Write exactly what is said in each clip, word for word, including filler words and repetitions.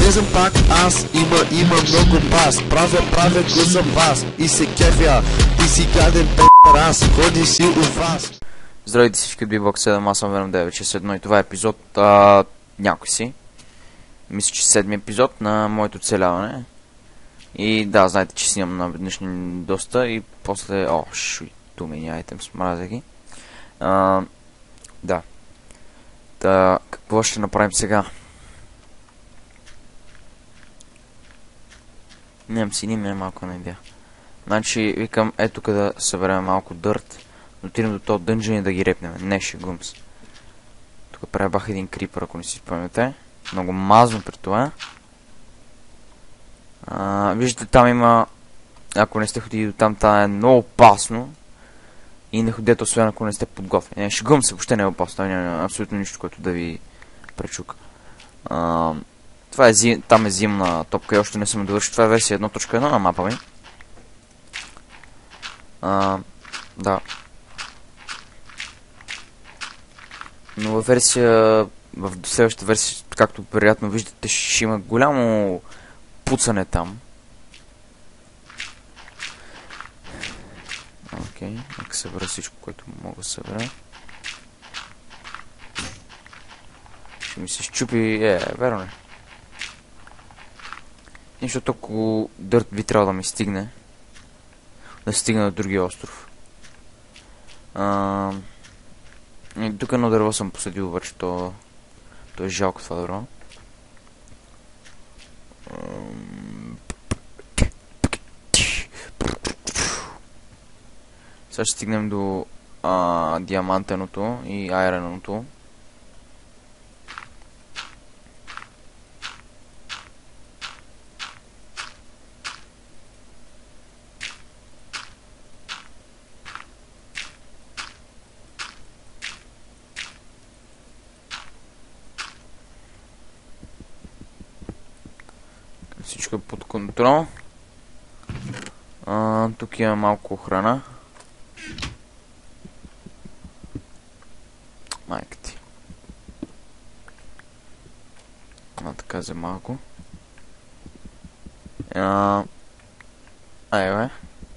Влизам пак аз, има, има много пас. Правя, правя го за вас и се кефя. Ти си гаден пе***р, аз ходи си у вас. Здравейте всички от Бибок седем, аз съм Venom девет шест едно и това е епизод а, някой си. Мисля, че седми епизод на моето оцеляване. И да, знаете, че снимам наведнъж доста и после... О, шуй, тумени айтем, смразя ги. А, да. Та, какво ще направим сега? Нямам си, не малко не бя. Значи, викам, ето тук да съберем малко дърт. Да отидем до този дънжен и да ги репнем. Не, шегум се. Тук пребах един крипър, ако не си спомняте. Много мазно при това. А, виждате, там има... Ако не сте ходили до там, там е много опасно. И не ходете, освен ако не сте подготвени. Не, шегум се, въобще не е опасно. Там няма абсолютно нищо, което да ви пречука. А, това е зим... Там е зимна топка и още не съм довършил. Това е версия едно точка едно на мапа ми. А, да. Но във версия, в следващата версия, както вероятно виждате, ще има голямо пуцане там. Окей, okay, нека събера всичко, което мога да събера. Ще ми се щупи, е, верно не. Защото ако дърт би трябвало да ми стигне, да стигне до другия остров. А... И тук едно дърво съм посадил, обаче то... то е жалко това дърво. Сега ще стигнем до а, диамантеното и айреното. Всичко е под контрол. А, тук има малко охрана. Майка ти. А, така за малко. А, ай, бе.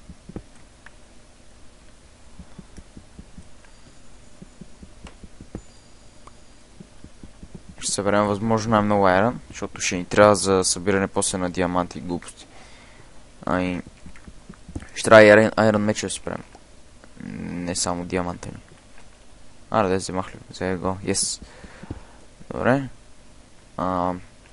Ще съберем възможно най-много айрон, защото ще ни трябва за събиране после на диаманти и глупости. Ай... Ще трябва и айрон меча да спрем. Не само диамантени. Аре, да вземах ли? Взех го. Yes. Добре. А...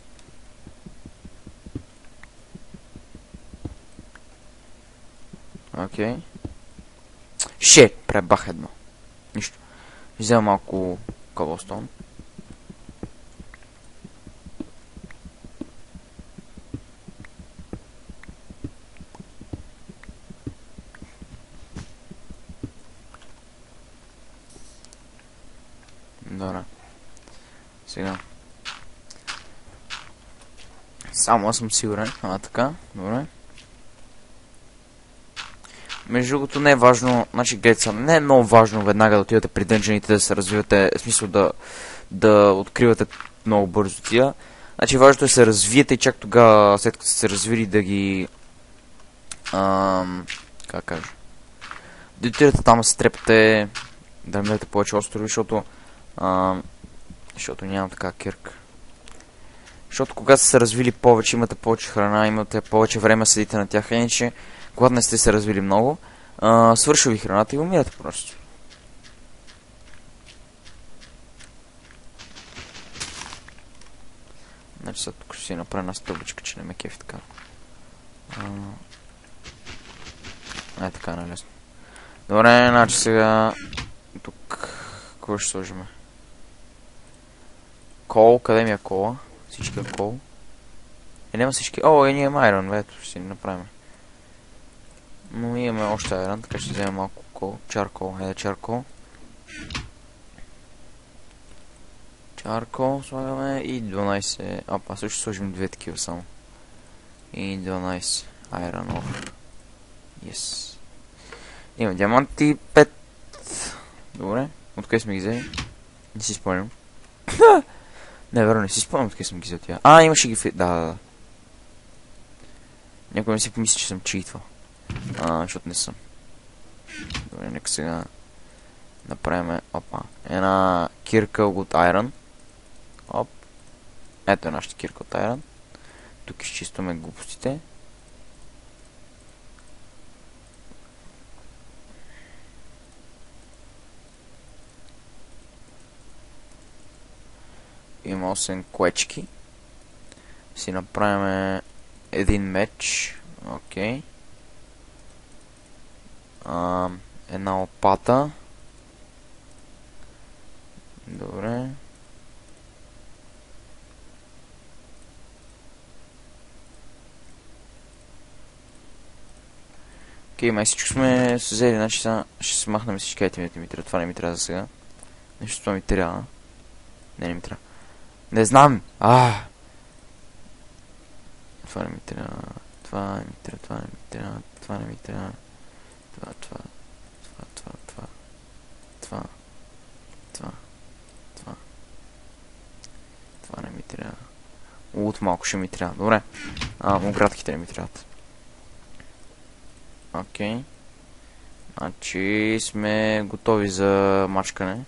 Окей. Okay. Ще! Пребах едно. Нищо. Взема малко коблстон. Добре. Сега. Само аз съм сигурен. А, така. Добре. Между другото не е важно, значи гледайте само, не е много важно веднага да отидете при дънжените да се развивате, в смисъл да, да откривате много бързо тия. Значи важното е да се развиете и чак тогава, след като сте се развили, да ги... Ам, как кажа? Да отидете там да се трепате, да намерите повече острови, защото... Uh, защото нямам така кирка. Защото когато сте се развили повече, имате повече храна, имате повече време да седите на тях, иначе когато не сте се развили много, uh, свършва ви храната и умирате просто. Значи сега тук ще си направя една стълбичка, че не ме кефи така. Uh, Ай така, налесно. Добре, значи сега тук какво ще сложим? Кол, къде ми е кола? Всички е кол. Е, няма всички. О, е, ние имаме айрон, ето, ще си направим. Но имаме още айрон, така ще вземем малко кол. Чаркол, е, чаркол. Чаркол слагаме и дванайсет. Апа, също сложим две такива само. И дванайсет айрон. Yes. Има диаманти пет. Добре. Откъде сме ги взели? Не си спомням. Не, верно, не си спомням къде съм ги взел тия. А, имаше ги в... Да, да, да. Някой не си помисли, че съм читвал. А, защото не съм. Добре, нека сега направим, опа, една кирка от Iron. Оп. Ето е нашата кирка от Iron. Тук изчистваме глупостите. Има осем клечки. Си направим един меч. Окей. А, една лопата. Добре. Окей, май всичко сме се взели, значи сега ще се махнем всички айтемите ми трябва. Това не ми трябва за сега. Нещо това ми трябва. Не, не ми трябва. Не знам! А! Това не ми трябва. Това не ми трябва. Това не ми трябва. Това не ми трябва. Това, това. Това, това, това. Това. Това. Това. Това не ми трябва. Лут малко ще ми трябва. Добре. А, оградките не ми трябват. Окей. Значи сме готови за мачкане.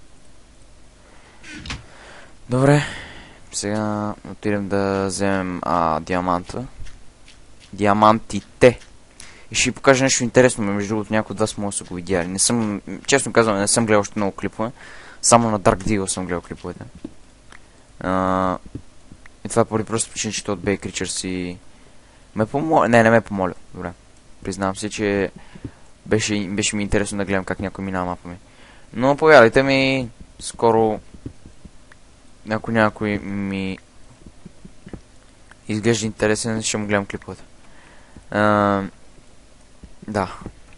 Добре. Сега отидем да вземем а, диаманта. Диамантите. И ще ви покажа нещо интересно, между другото някои от вас може да са го видяли. Не съм, честно казвам, не съм гледал още много клипове. Само на Dark Deagle съм гледал клиповете. А, и това поради просто причина, че от Bay Creatures и... Ме помоля... Не, не ме помоля. Добре. Признавам се, че беше, беше ми интересно да гледам как някой минава мапа ми. Но повярвайте ми, скоро... Ако някой ми изглежда интересен, ще му гледам клиповете. А, да.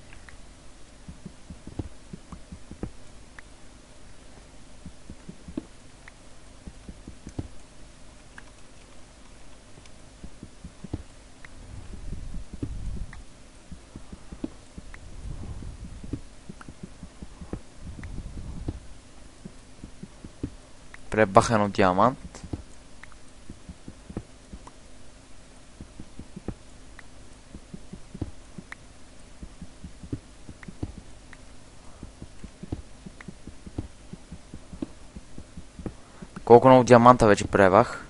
Пребахано диамант. Колко много диаманта вече пребах.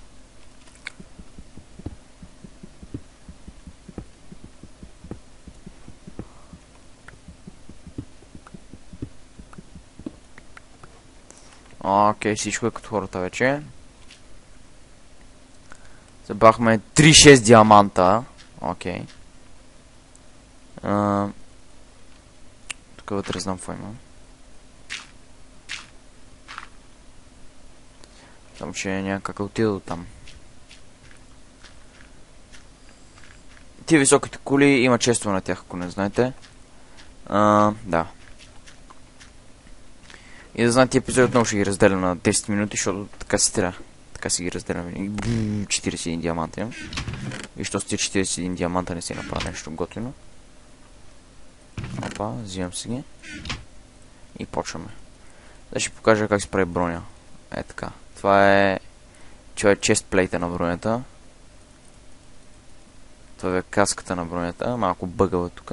Окей, всичко е като хората вече. Забахме три шест диаманта. Окей. Тук вътре знам какво има. Само че някак отида до там. Тия високите кули има често на тях, ако не знаете. А, да. И да знаете, епизод отново ще ги разделям на десет минути, защото така си трябва. Така си ги разделям. четиридесет и един диаманта имам. И що с тия четиридесет и един диаманта не си направя нещо готино. Опа, взимам си ги. И почваме. Да ще покажа как се прави броня. Е така. Това е... Това е честплейта на бронята. Това е каската на бронята. Малко бъгава тук.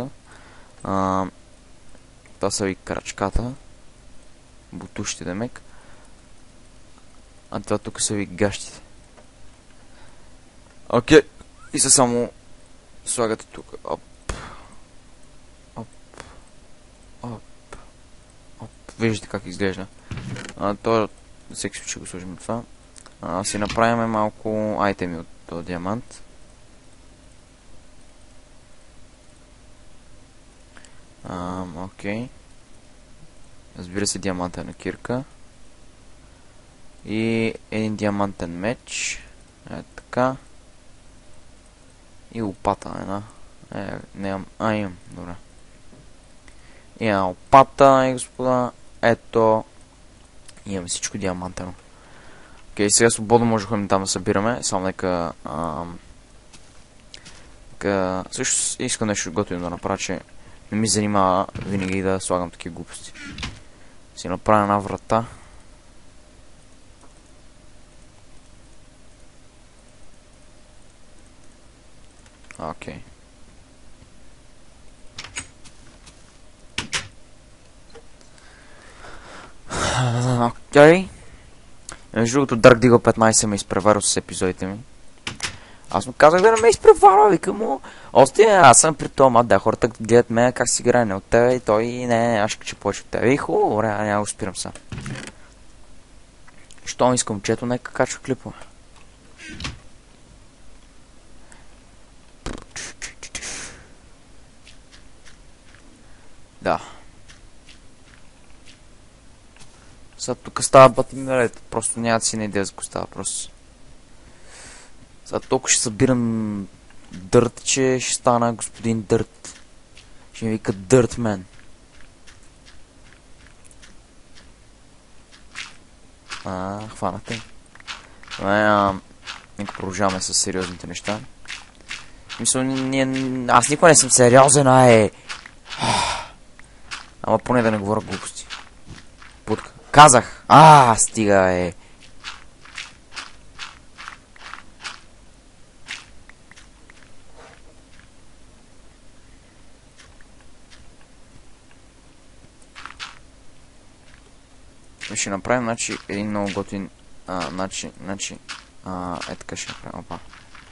Това са ви крачката. Бутушите да мек. А това тук са ви гащите. Окей. И са само слагате тук. Оп. Оп. Оп. Оп. Виждате как изглежда. А, то всеки случай го сложим от това. А, си направим малко айтеми от този диамант. А, окей. Разбира се, диамантена кирка. И един диамантен меч. Е така. И лопата една. Е, не имам. А, имам. Добре. И една лопата, и господа. Ето. Имаме всичко диамантено. Окей, сега свободно може да ходим там да събираме. Само нека... Ам... Нека... Също искам нещо готино да направя, че не ми занимава винаги да слагам такива глупости. Си направя една врата. Окей. Окей. Между другото, Dark Deagle петнайсет ме изпреварил с епизодите ми. Аз му казах да не ме изпреварва, викам му. Ости, аз съм при това, да, хората гледат мен как си играе, не от тебе и той не, аз ще повече от тебе. И хубаво, добре, няма го спирам сега. Щом искам чето, нека качва клипове. Да. Сега тук става батимирет, просто няма да си на идея за го става просто. Сега толкова ще събирам дърт, че ще стана господин Дърт. Ще ми вика Дъртмен. А, хванате. Нека продължаваме с сериозните неща. Мисля, ние... аз никога не съм сериозен, а е... Ама поне да не говоря глупости. Путка. Казах! А, стига е... Ще направим, значи, един много готин... А, значи, значи... А, е така ще направим, опа.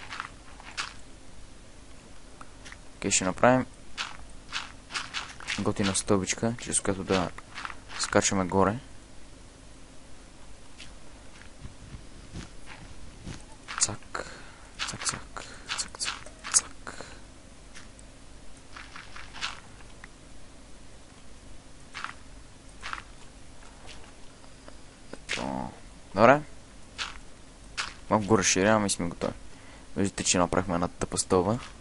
Окей, ще направим... готина стълбичка, чрез която да скачаме горе. Цак, цак, цак, цак, цак, цак. Ето. Добре. Малко го разширяваме и сме готови. Виждате, че направихме една тъпа стълба.